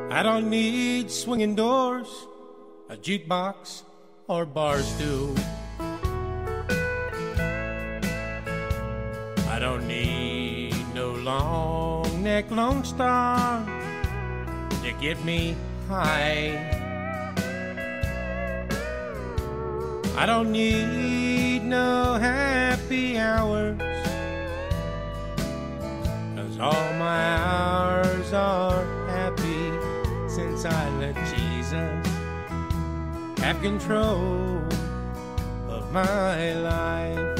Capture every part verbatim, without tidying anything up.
I don't need swinging doors, a jukebox, or bar stool. I don't need no long neck Lone Star to get me high. I don't need no happy hours, 'cause all my hours are happy since I let Jesus have control of my life.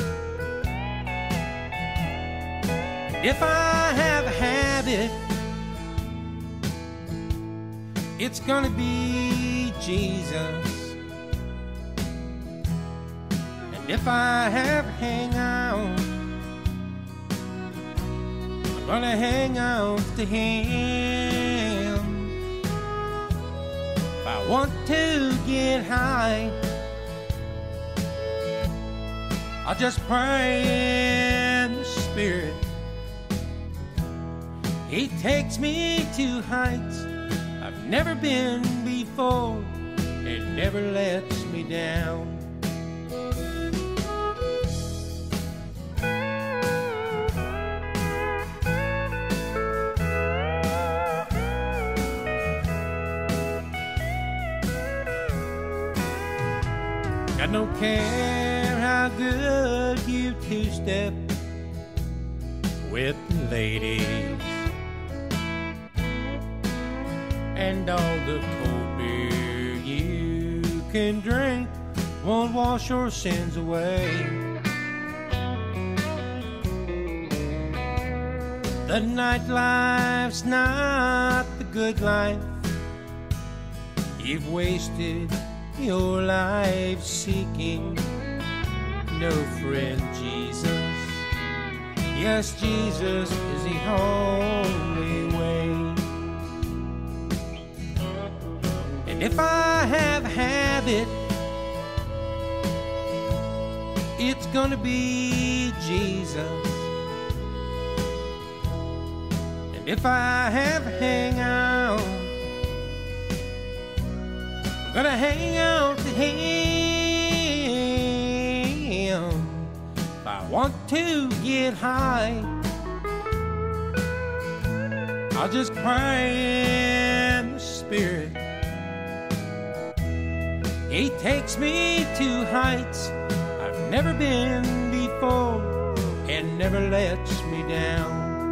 If I have a habit, it's gonna be Jesus. And if I have a hangout, I'm gonna hang out to Him. If I want to get high, I'll just pray in the Spirit. He takes me to heights I've never been before, and never lets me down. I don't care how good you two-step with the ladies, and all the cold beer you can drink won't wash your sins away. The nightlife's not the good life. You've wasted your life seeking no friend Jesus. Yes, Jesus is the only way. And if I have a habit, it's gonna be Jesus. And if I have a hangout, I'm gonna hang out to Him. If I want to get high, I'll just pray in the Spirit. He takes me to heights I've never been before, and never lets me down.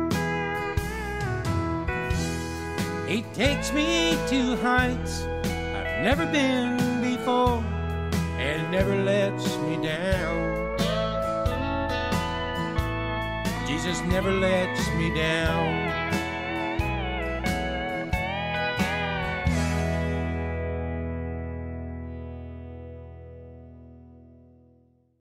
He takes me to heights I've never been before, and never lets me down. Jesus never lets me down.